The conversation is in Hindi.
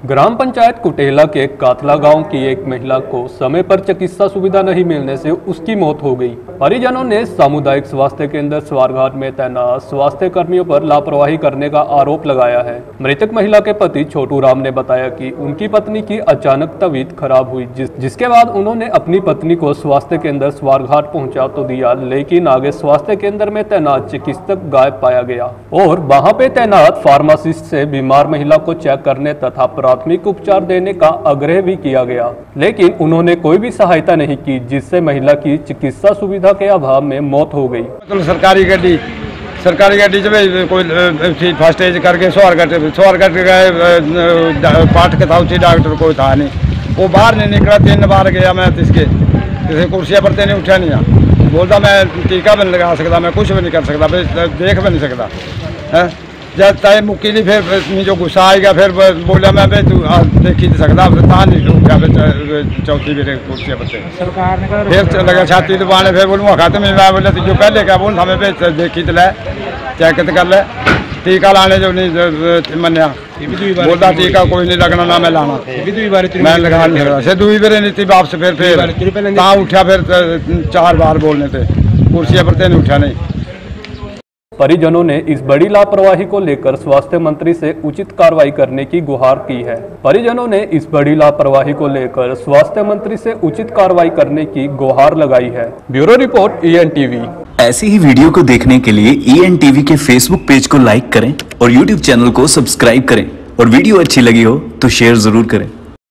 ग्राम पंचायत कुटेला के कातला गांव की एक महिला को समय पर चिकित्सा सुविधा नहीं मिलने से उसकी मौत हो गई। परिजनों ने सामुदायिक स्वास्थ्य केंद्र स्वारघाट में तैनात स्वास्थ्य कर्मियों पर लापरवाही करने का आरोप लगाया है। मृतक महिला के पति छोटू राम ने बताया कि उनकी पत्नी की अचानक तबीयत खराब हुई, जिसके बाद उन्होंने अपनी पत्नी को स्वास्थ्य केंद्र स्वारघाट पहुँचा तो दिया, लेकिन आगे स्वास्थ्य केंद्र में तैनात चिकित्सक गायब पाया गया और वहाँ पे तैनात फार्मासिस्ट से बीमार महिला को चेक करने तथा प्राथमिक उपचार देने का आग्रह भी किया गया, लेकिन उन्होंने कोई भी सहायता नहीं की, जिससे महिला की चिकित्सा सुविधा के अभाव में मौत हो गई। तो सरकारी गाड़ी जब कोई फर्स्ट एज करके स्वारघाट गए, पाठ के था उसी डॉक्टर कोई था नहीं, वो बाहर नहीं निकला। 3 बार गया मैं, किसी कुर्सियाँ पर नहीं उठा नहीं, बोलता मैं टीका भी नहीं लगा सकता, मैं कुछ भी नहीं कर सकता, देख भी नहीं सकता है। जब तय मुक्की नहीं, फिर जो गुस्सा आएगा फिर बोला मैं तू देख ही नहीं सकता, नहीं उठा चौथी मेरे कुर्सियाँ पर फिर लगा छाती दबाने, फिर बोलूँ खाते में मैं बोला जो पहले क्या बोल हमें देखी तो लै चेक कर ले, टीका लाने जो नहीं मनिया, बोलता टीका कोई नहीं लगना ना मैं लाना, मैं लगा नहीं सकता। से दूई बार नहीं थी वापस, फिर कहाँ उठा, फिर 4 बार बोलने थे कुर्सियाँ पर नहीं उठा नहीं। परिजनों ने इस बड़ी लापरवाही को लेकर स्वास्थ्य मंत्री से उचित कार्रवाई करने की गुहार की है। परिजनों ने इस बड़ी लापरवाही को लेकर स्वास्थ्य मंत्री से उचित कार्रवाई करने की गुहार लगाई है। Bureau report EN TV। ऐसी ही वीडियो को देखने के लिए EN TV के फेसबुक पेज को लाइक करें और YouTube चैनल को सब्सक्राइब करें, और वीडियो अच्छी लगी हो तो शेयर जरूर करें।